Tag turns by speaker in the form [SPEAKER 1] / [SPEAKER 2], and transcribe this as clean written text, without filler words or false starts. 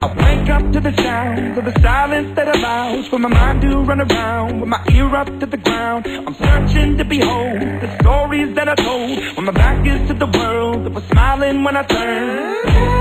[SPEAKER 1] I wake up to the sound of the silence that allows for my mind to run around with my ear up to the ground. I'm searching to behold the stories that I told when my back is to the world that was smiling when I turned.